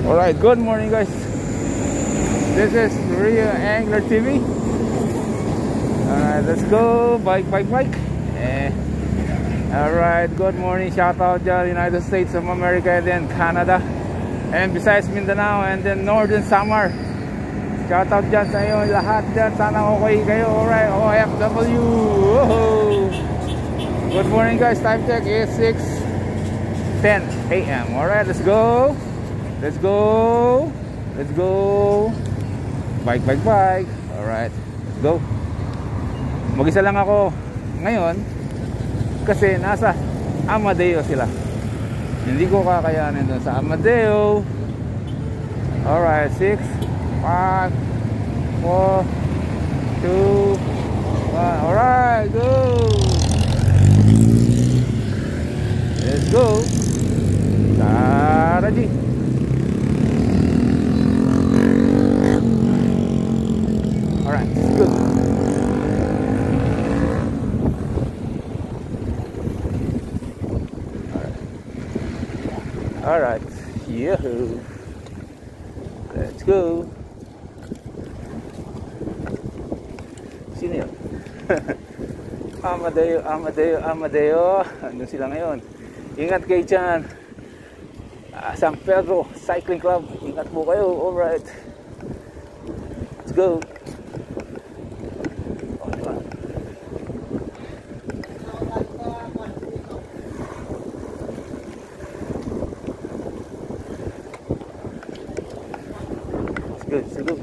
Alright, good morning guys. This is Rio Angler TV. Alright, let's go. Bike. Alright, good morning. Shout out dyan, United States of America and then Canada. And besides Mindanao and then Northern Samar. Shout out dyan sa iyo lahat dyan. Sana okay kayo. Alright, OFW. Whoa. Good morning guys. Time check is 6:10 a.m. Alright, let's go. Let's go. Bike. Alright, let's go. Mag-isa lang ako ngayon kasi nasa Amadeo sila. Hindi ko kakayanin doon sa Amadeo. Alright, 6, 5, 4, 2, 1. Alright, go. Let's go. Tara G. Alright, good. Alright, yahoo. Let's go. Sino yun? Amadeo. Ano sila ngayon? Ingat kayo dyan. San Pedro Cycling Club. Ingat po kayo. Alright. Let's go. Let's go.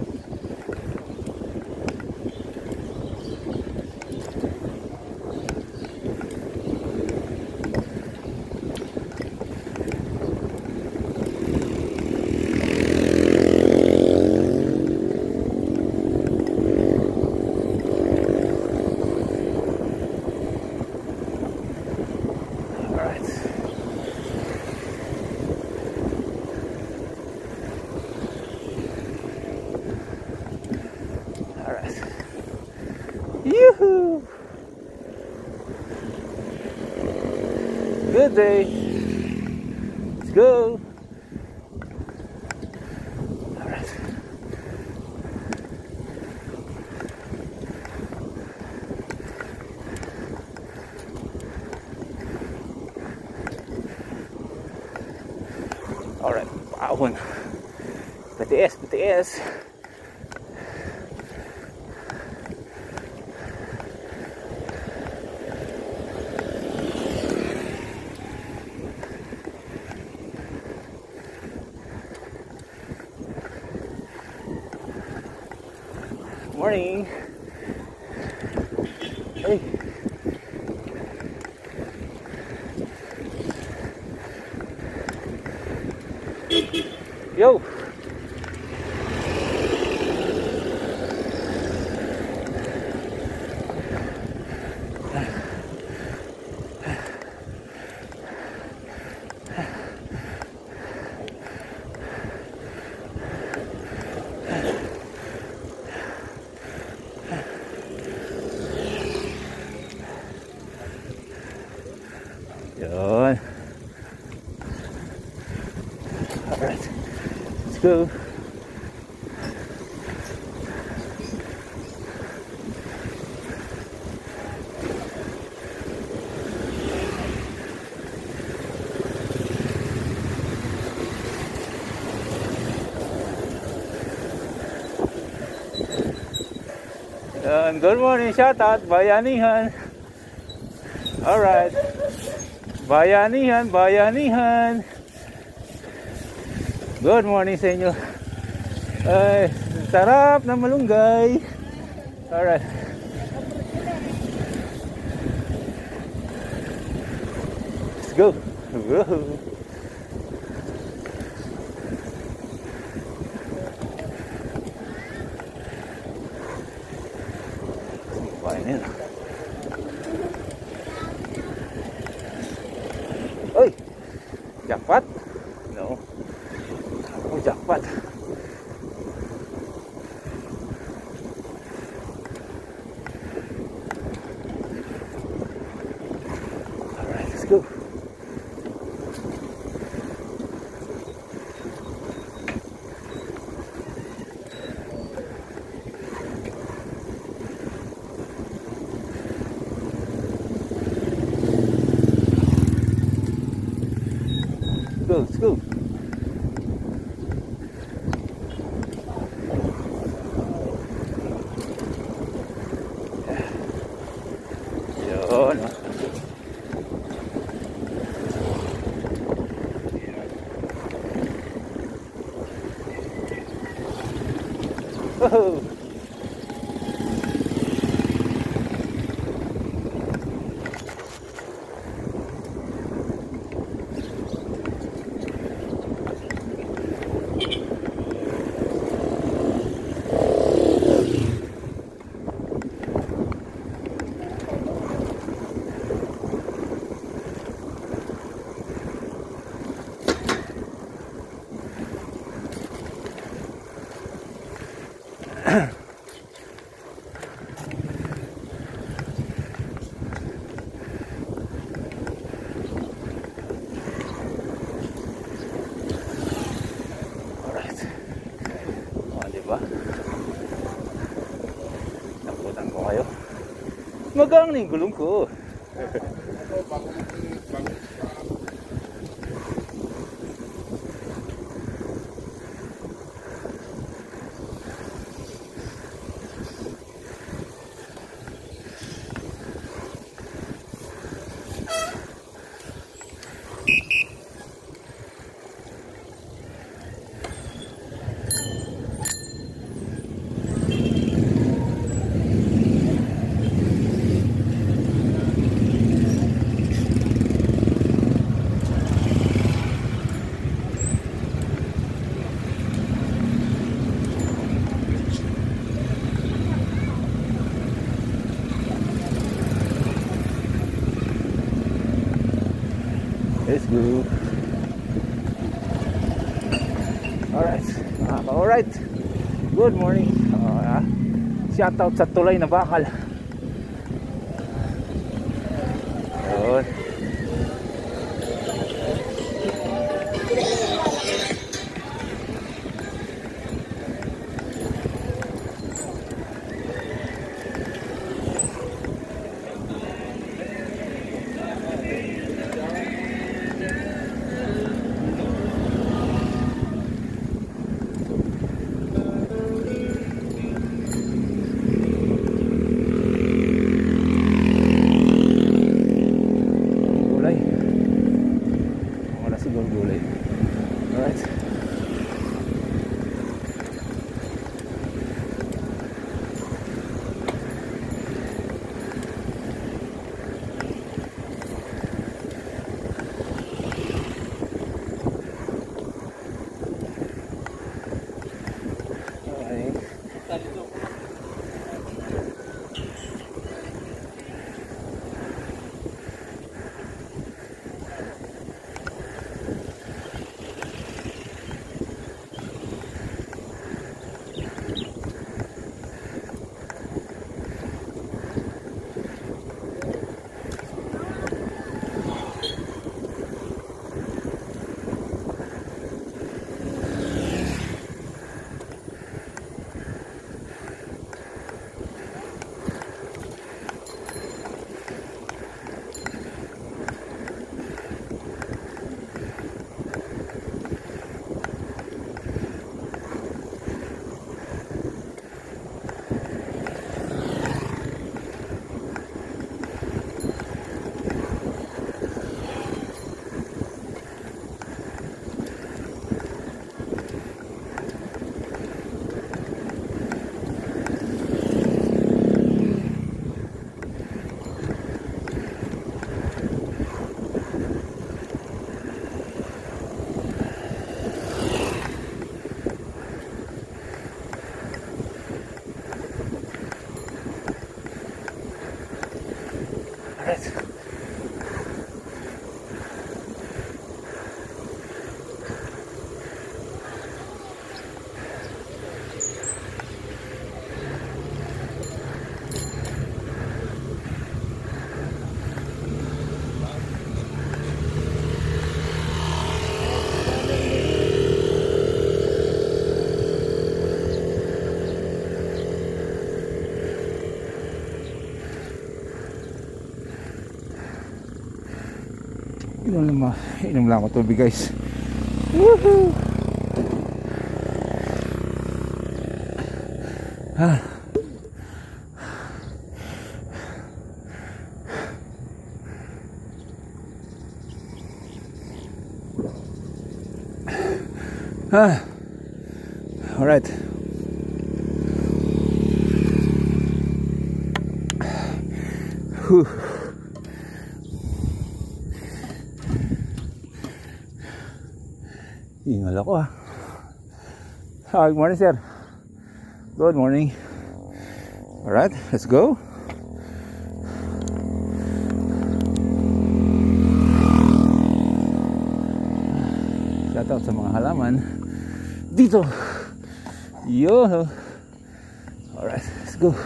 Yoo-hoo! Good day. Let's go. Alright. Alright, pahon. PTS. Morning. Hey. Yo. Yun. Alright, let's go. Good morning, shout out, Bayanihan. Alright. Bayanihan. Good morning sa inyo. Ay, sarap na malunggay. Alright. Let's go. Woohoo. Fine. Oi, jackpot? No. Oh, jackpot. Alright, let's go. Let's go. Yun. Oh. Alright. O, diba? Nakutan ko kayo. Magang na yung gulong ko. Let's go. Alright. Alright. Good morning. Shout out sa tulay na bakal. Yun. Gulay. Alright. Inom lang ako tubig guys. Woohoo! Ah. All right. Whew. Hingal ako ah. Good morning, sir. Good morning. All right, let's go. Shout out sa mga halaman dito. Yo. All right, let's go.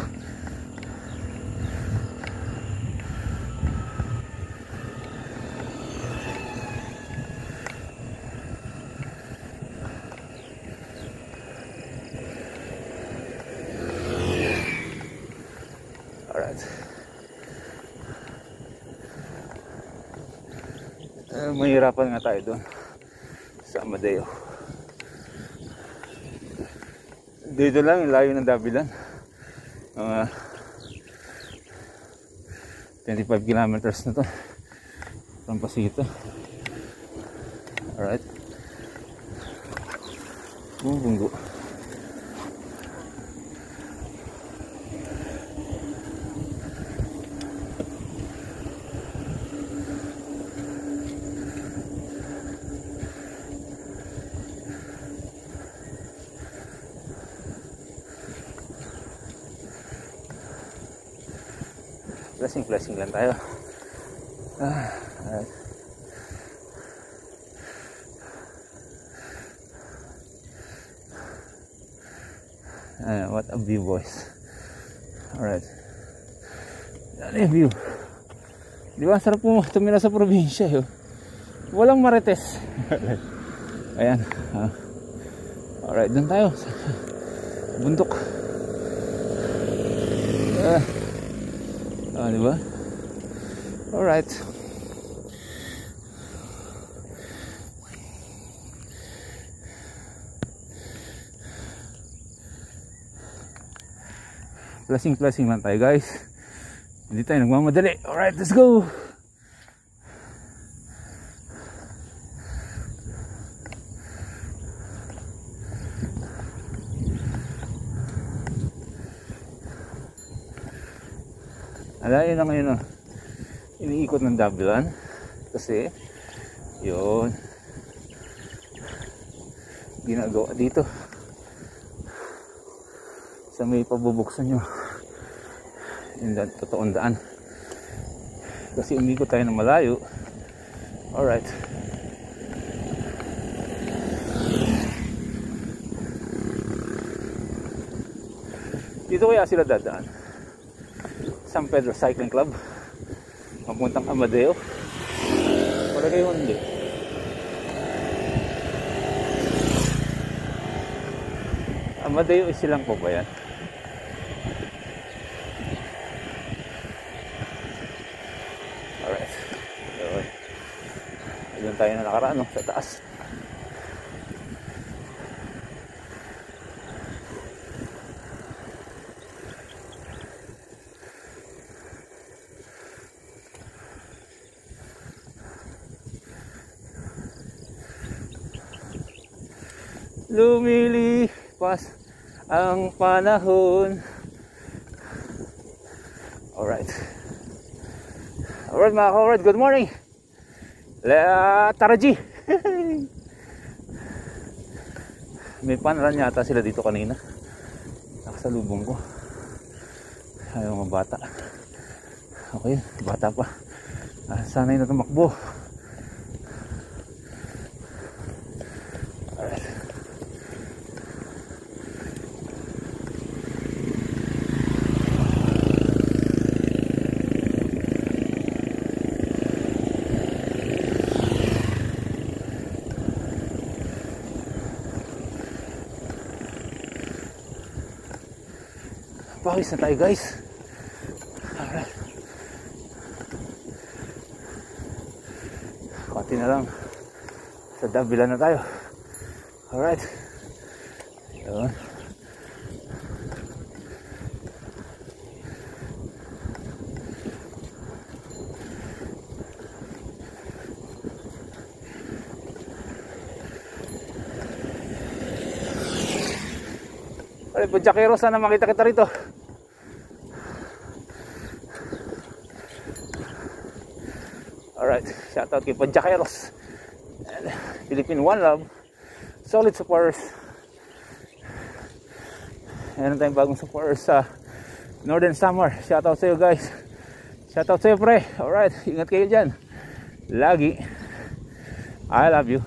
Mahirapan nga tayo doon sa Amadeo. Dito lang yung layo ng Dabilan, mga 25 kilometers na to from Pasito. Alright, bunggo. Blessing lang tayo. Alright. What a view, boys. Alright. Ano yung view? Di ba sarap po tumira sa probinsya yun? Walang marites. Ayan. Alright, dun tayo sa bundok. Diba? Alright. Blessing lang tayo, guys. Hindi tayo nagmamadali. Alright, let's go. Alayo na ngayon iniikot ng Dabilan kasi yun ginagawa dito sa may pabubuksan nyo yung totoong daan kasi umikot tayo ng malayo. Alright, dito kaya sila dadaan? San Pedro Cycling Club papuntang Amadeo. Wala kayo hindi. Amadeo is silang po ba yan? Alright, doon tayo na nakaraan sa taas. Lumilipas ang panahon. Alright. Alright mga ka-alright, good morning. Taraji. May panran yata sila dito kanina. Nakasalubong ko. Ay mga bata. Okay, bata pa. Sanay na tumakbo. Pawis na tayo, guys. Alright. Konti na lang. Sa Davila na tayo. Alright. Yun. Alright, Punchakero, sana makita kita rito. Alright, shoutout kay Punchakeros. Philippine One Love, solid supporters. Meron tayong bagong supporters sa Northern Samar. Shoutout sa iyo guys. Shoutout sa iyo pre. Alright, ingat kayo dyan lagi. I love you.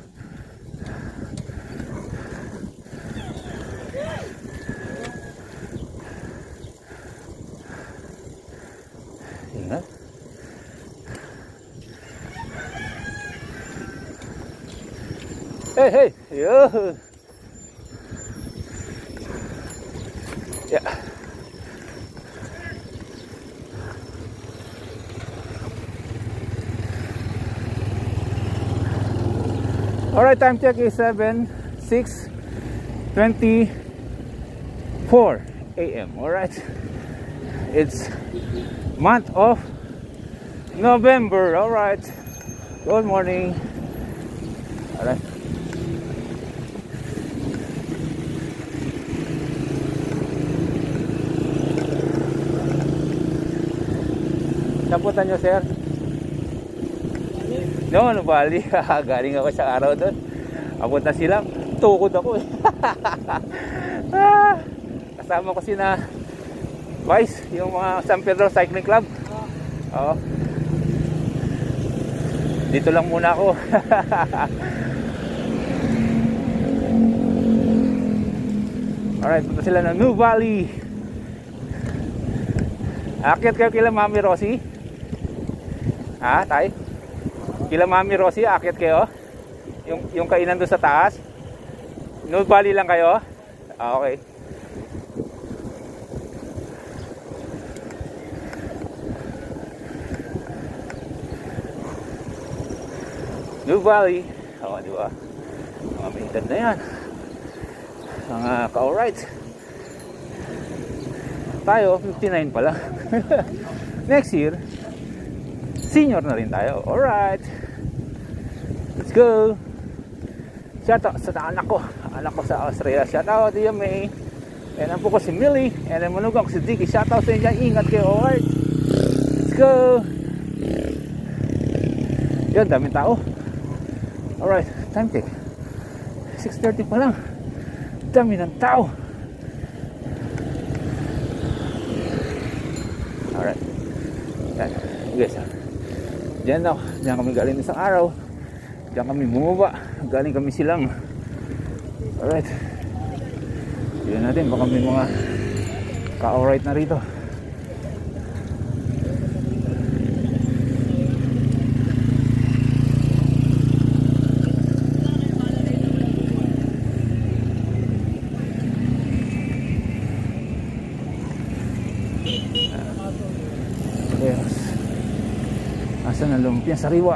Ingat. Hey, hey, yo. Yeah. All right, time check is 7:06:24 a.m. All right, it's month of November. All right, good morning. All right. Napunta nyo, sir? No, Bali. Galing ako sa araw doon. Apunta sila. Tukod ako eh. Kasama ko sina Vice, yung mga San Pedro Cycling Club. Oo. Dito lang muna ako. Alright, punta sila ng New Valley. Akyat kayo kila Mami Rosie? Ha, tay? Kila Mami Rosie, akyat kayo? Yung kainan doon sa taas? New Valley lang kayo? Ah, okay. New Valley. Oo, di ba? Mga pinitad na yan. Mga ka-alright. Tayo, 59 pala. Next year, senior na rin tayo. Alright. Let's go. Shout out sa anak ko. Anak ko sa Australia. Shout out to May. And ang po ko si Millie. And ang manugang ko si Dicky. Shout out sa inyo. Ingat kayo. Alright. Let's go. Yun, daming tao. Alright. Time check. 6:30 pa lang. Dami ng tao. Alright. Yan. Guys, diyan kami galing isang araw. Diyan kami bumaba. Galing kami silang. Alright. Yun natin. Baka may mga ka-alright na rito. Asan ang lumpia? Sariwa.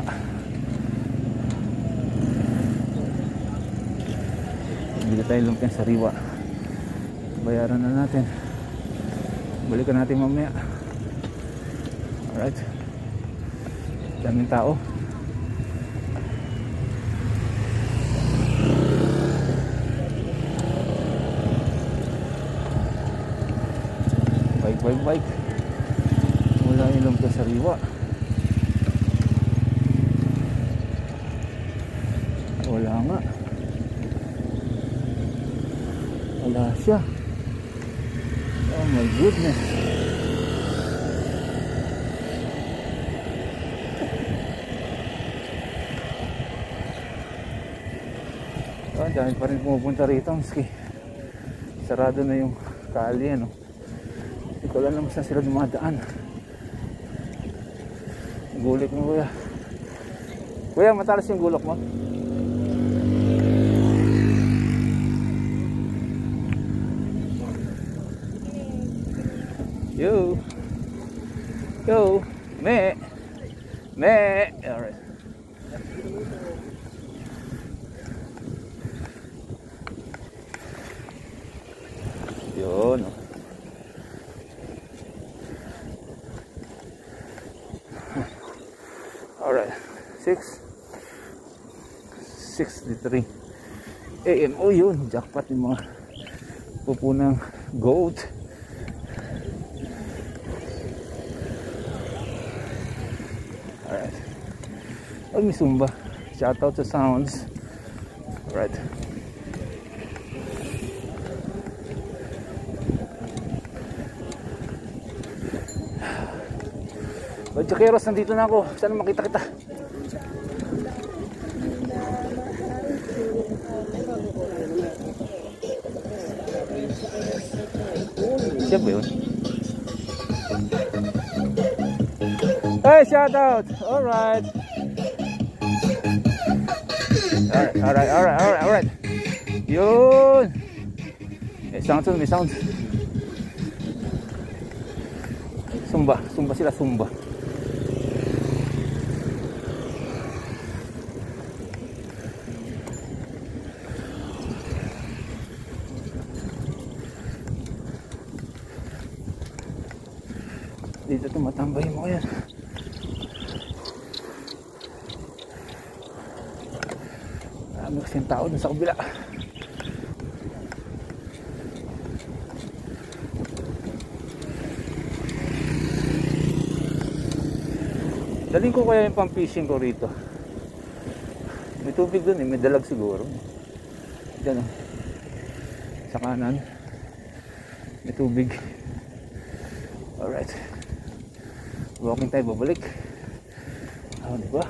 Bili tayo lumpia sariwa. Bayaran na natin. Balikan natin mamaya. Alright. Daming tao. Bike. Wala yung lumpia sariwa. Wala nga. Wala siya. Oh my goodness. Oh, dahil pa rin pumupunta rito. Maski sarado na yung kali, ano. Hindi ko alam naman saan sila dumadaan. Gulik mo, kuya. Kuya, matalas yung gulok mo. Yo, me. Alright. 6:63 AM. Oh yun, jackpot yung mga pupunang goat. Alright. Oh, may Zumba. Shout out sa Sounds. Alright. Badyakeros, nandito na ako. Sana makita kita. Siya ba yun? Hey, shout out! Alright. Alright. Yun! May sound. Zumba sila, Zumba. Dito tumatambay mo yan. Marami kasing tao dun sa kabila. Daling ko kaya yung pang fishing ko rito. May tubig dun eh, may dalag siguro. Diyan o, sa kanan may tubig. Alright, walking tayo, babalik. Diba?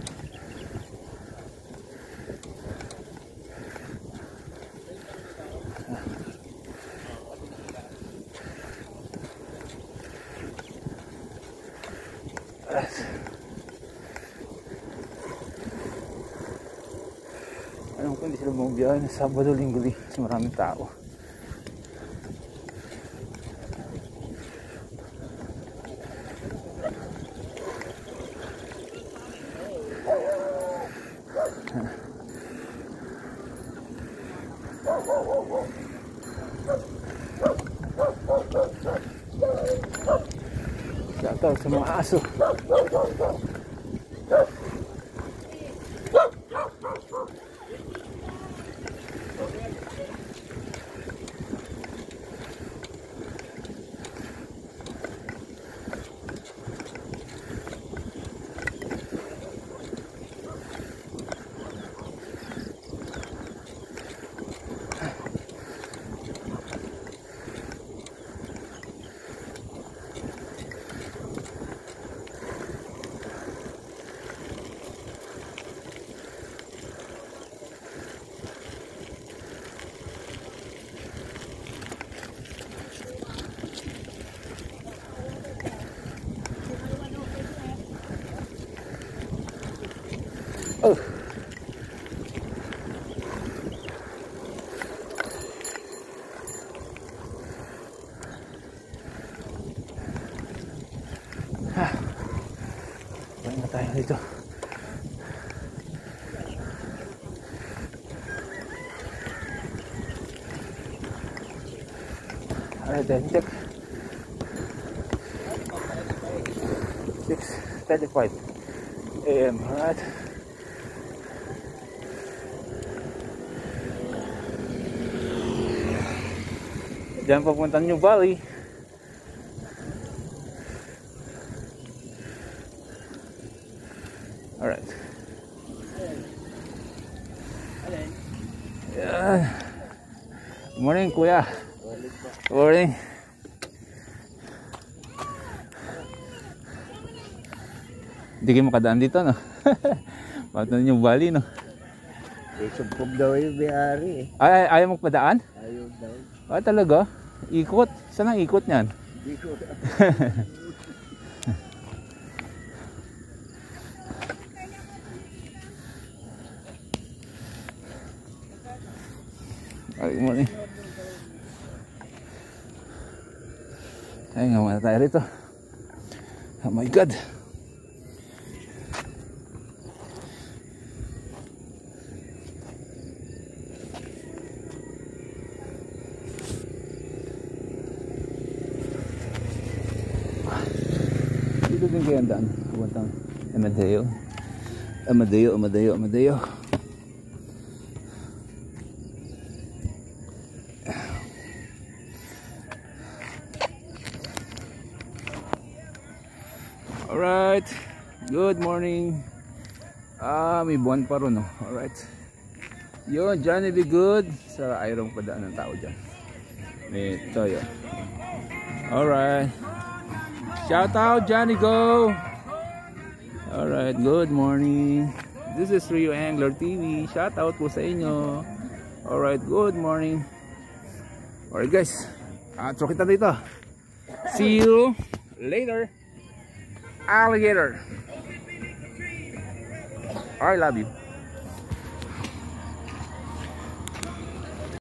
Alam ko hindi sila bumibiyahe ng Sabado, Linggo kasi maraming tao. Shoutout sa mga aso. Oh. Balik na tayo dito. Alright, then check. 6:35 AM. Alright. Diyan papunta New Valley. Alright. Yeah. Morning, kuya. Morning. Hindi kayo makadaan dito, no? Papunta New Valley, no? Subkob daw yung biyari eh. Ayaw magpadaan? Ayaw daw. Ah, talaga? Ikot? Saan ang ikot niyan? Hindi ko. Ay, morning. Ay, nga muna tayo rito. Oh my God. Dito din kaya ang daan. Pupuntang Emedeo. Amadeo, Amadeo, Amadeo. Alright, good morning. May buwan pa ron, no? Alright. Yun, Johnny be good. Sa Ayrong padaan ng tao dyan. Ito yun. Alright. Shout out Johnny Go. Alright, good morning. This is Rio Angler TV. Shout out po sa inyo. Alright, good morning. Alright guys, so kita dito. See you later, alligator. I love you.